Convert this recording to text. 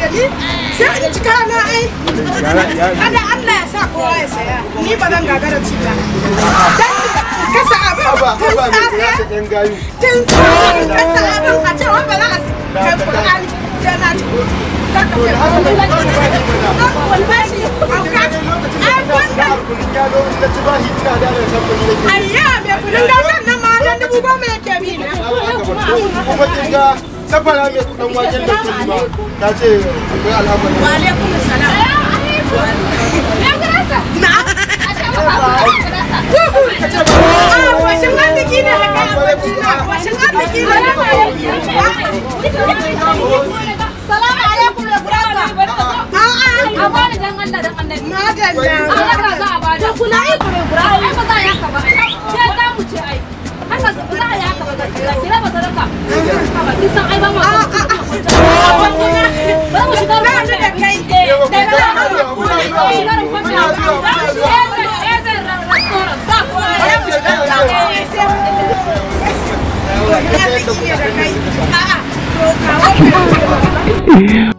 ni sai in cika na ai kada Allah ya sa kowa ya saya ni ba zan gagara ci ba kasa abin tun kasa abin a ce wani ba za a kai Qur'ani sai na ci ayya me kudin gawan nan ma dan 10,000 yake bi ne kuma kinga safara mai kudin wajen da ke ba ta ce akwai al'amari wa alaikum assalam ya garasa na washin arziki ne da kai abokina washin arziki ne da kai salamu alaikum ya gurasa a bani dan Allah dan annabi na ganda Allah ka za a bada kuna yi kure gurasa ai ba za ya ka ba ce ta mu ce ai haka za a ya ka ba gaskiya kira ba sadaka ba kin san ai ba mu ba mu shiga ruwa da kai da la